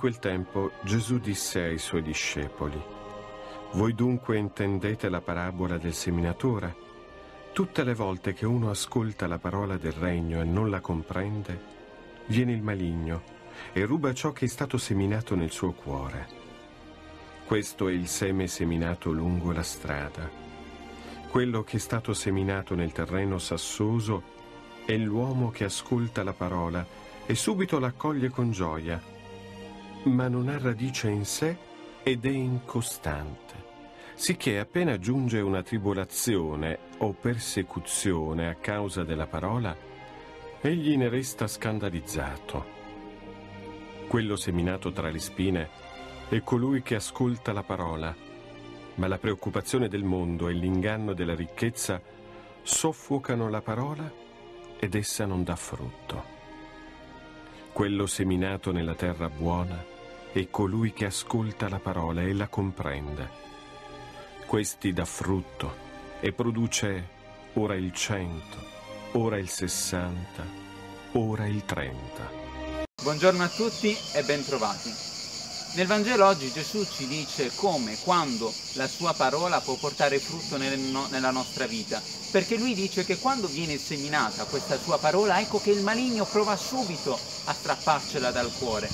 quel tempo Gesù disse ai suoi discepoli: «Voi dunque intendete la parabola del seminatore? Tutte le volte che uno ascolta la parola del regno e non la comprende, viene il maligno e ruba ciò che è stato seminato nel suo cuore. Questo è il seme seminato lungo la strada. Quello che è stato seminato nel terreno sassoso è l'uomo che ascolta la parola e subito l'accoglie con gioia, ma non ha radice in sé ed è incostante, sicché appena giunge una tribolazione o persecuzione a causa della parola, egli ne resta scandalizzato. Quello seminato tra le spine è colui che ascolta la parola, ma la preoccupazione del mondo e l'inganno della ricchezza soffocano la parola ed essa non dà frutto. Quello seminato nella terra buona è colui che ascolta la parola e la comprende. Questi dà frutto e produce ora il 100, ora il 60, ora il 30. Buongiorno a tutti e bentrovati. Nel Vangelo oggi Gesù ci dice come, quando la sua parola può portare frutto nella nostra vita. Perché lui dice che quando viene seminata questa sua parola, ecco che il maligno prova subito a strapparcela dal cuore.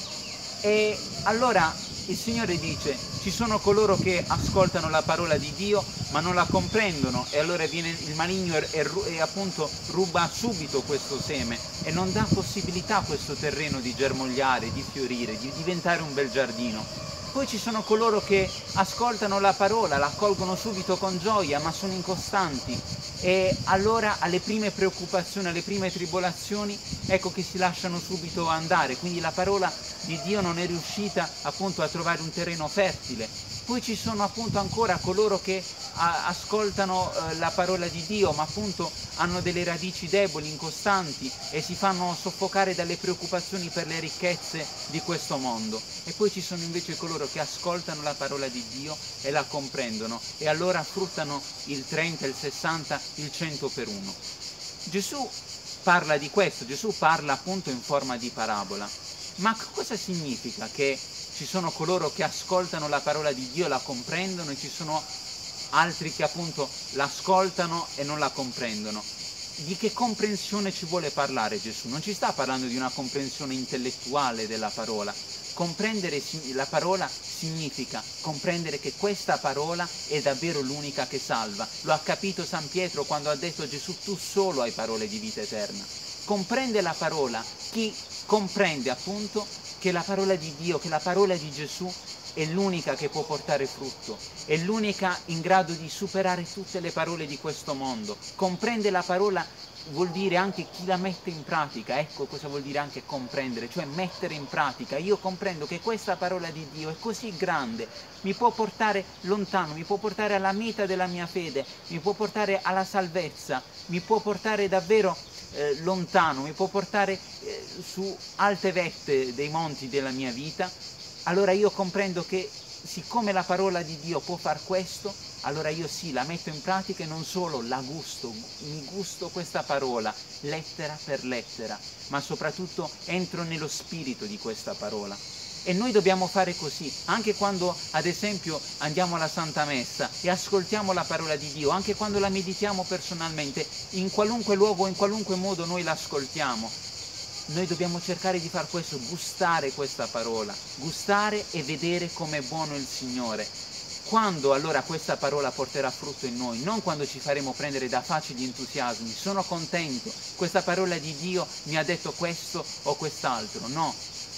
E allora il Signore dice: ci sono coloro che ascoltano la parola di Dio ma non la comprendono, e allora viene il maligno e appunto ruba subito questo seme e non dà possibilità a questo terreno di germogliare, di fiorire, di diventare un bel giardino. Poi ci sono coloro che ascoltano la parola, la accolgono subito con gioia, ma sono incostanti, e allora alle prime preoccupazioni, alle prime tribolazioni, ecco che si lasciano subito andare, quindi la parola di Dio non è riuscita appunto a trovare un terreno fertile. Poi ci sono appunto ancora coloro che ascoltano la parola di Dio, ma appunto hanno delle radici deboli, incostanti, e si fanno soffocare dalle preoccupazioni per le ricchezze di questo mondo. E poi ci sono invece coloro che ascoltano la parola di Dio e la comprendono, e allora fruttano il 30, il 60, il 100 per uno. Gesù parla di questo, Gesù parla appunto in forma di parabola. Ma cosa significa che ci sono coloro che ascoltano la parola di Dio, la comprendono, e ci sono altri che appunto l'ascoltano e non la comprendono? Di che comprensione ci vuole parlare Gesù? Non ci sta parlando di una comprensione intellettuale della parola. Comprendere la parola significa comprendere che questa parola è davvero l'unica che salva. Lo ha capito San Pietro quando ha detto a Gesù: tu solo hai parole di vita eterna. Comprende la parola chi comprende appunto che la parola di Dio, che la parola di Gesù è l'unica che può portare frutto, è l'unica in grado di superare tutte le parole di questo mondo. Comprende la parola vuol dire anche chi la mette in pratica. Ecco cosa vuol dire anche comprendere, cioè mettere in pratica. Io comprendo che questa parola di Dio è così grande, mi può portare lontano, mi può portare alla meta della mia fede, mi può portare alla salvezza, mi può portare davvero lontano, mi può portare su alte vette dei monti della mia vita. Allora io comprendo che siccome la parola di Dio può far questo, allora io sì, la metto in pratica, e non solo la gusto, mi gusto questa parola, lettera per lettera, ma soprattutto entro nello spirito di questa parola. E noi dobbiamo fare così, anche quando ad esempio andiamo alla Santa Messa e ascoltiamo la parola di Dio, anche quando la meditiamo personalmente, in qualunque luogo, in qualunque modo noi l'ascoltiamo. Noi dobbiamo cercare di far questo, gustare questa parola, gustare e vedere com'è buono il Signore. Quando allora questa parola porterà frutto in noi, non quando ci faremo prendere da facili entusiasmi, sono contento, questa parola di Dio mi ha detto questo o quest'altro, no.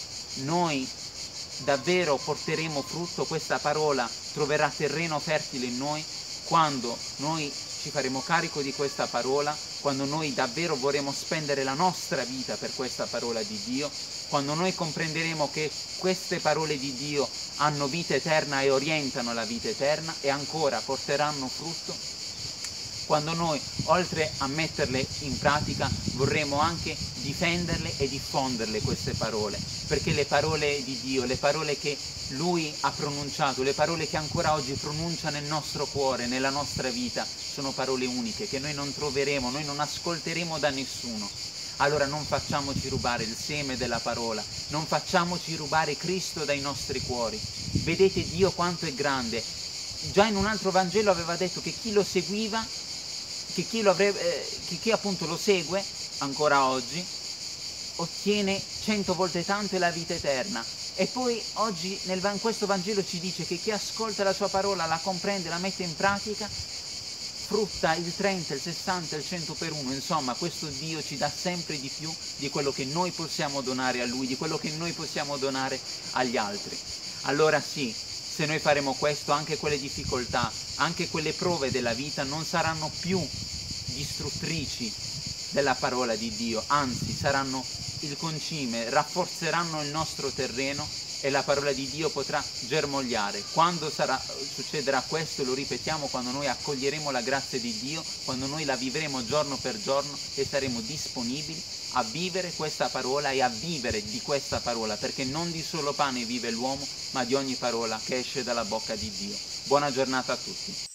Noi davvero porteremo frutto, questa parola troverà terreno fertile in noi quando noi ci faremo carico di questa parola, quando noi davvero vorremo spendere la nostra vita per questa parola di Dio, quando noi comprenderemo che queste parole di Dio hanno vita eterna e orientano la vita eterna, e ancora porteranno frutto, quando noi, oltre a metterle in pratica, vorremmo anche difenderle e diffonderle queste parole, perché le parole di Dio, le parole che Lui ha pronunciato, le parole che ancora oggi pronuncia nel nostro cuore, nella nostra vita, sono parole uniche che noi non troveremo, noi non ascolteremo da nessuno. Allora non facciamoci rubare il seme della parola, non facciamoci rubare Cristo dai nostri cuori. Vedete Dio quanto è grande. Già in un altro Vangelo aveva detto che chi lo seguiva, che chi appunto lo segue ancora oggi, ottiene 100 volte tanto la vita eterna. E poi oggi in questo Vangelo ci dice che chi ascolta la sua parola, la comprende, la mette in pratica, frutta il 30, il 60, il 100 per uno. Insomma, questo Dio ci dà sempre di più di quello che noi possiamo donare a Lui, di quello che noi possiamo donare agli altri. Allora sì, se noi faremo questo, anche quelle difficoltà, anche quelle prove della vita non saranno più distruttrici della parola di Dio, anzi saranno il concime, rafforzeranno il nostro terreno e la parola di Dio potrà germogliare. Quando succederà questo, lo ripetiamo, quando noi accoglieremo la grazia di Dio, quando noi la vivremo giorno per giorno e saremo disponibili a vivere questa parola e a vivere di questa parola, perché non di solo pane vive l'uomo, ma di ogni parola che esce dalla bocca di Dio. Buona giornata a tutti.